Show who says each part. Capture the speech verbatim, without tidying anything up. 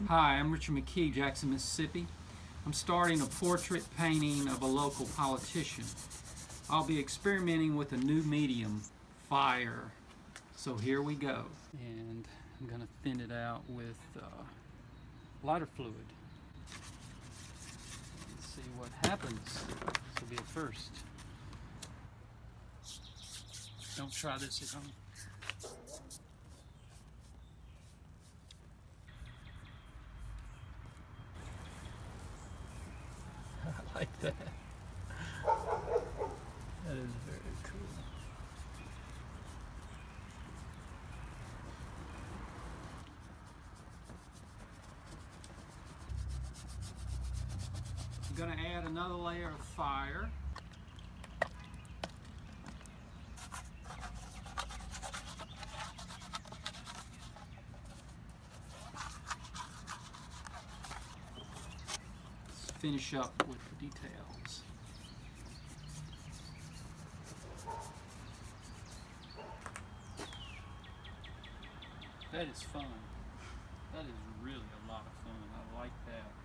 Speaker 1: Hi, I'm Richard McKee, Jackson, Mississippi. I'm starting a portrait painting of a local politician. I'll be experimenting with a new medium, fire. So here we go. And I'm going to thin it out with uh, lighter fluid. Let's see what happens. This will be a first. Don't try this at home. I like that. That is very cool. I'm going to add another layer of fire. Let's finish up with the details. That is fun. That is really a lot of fun. I like that.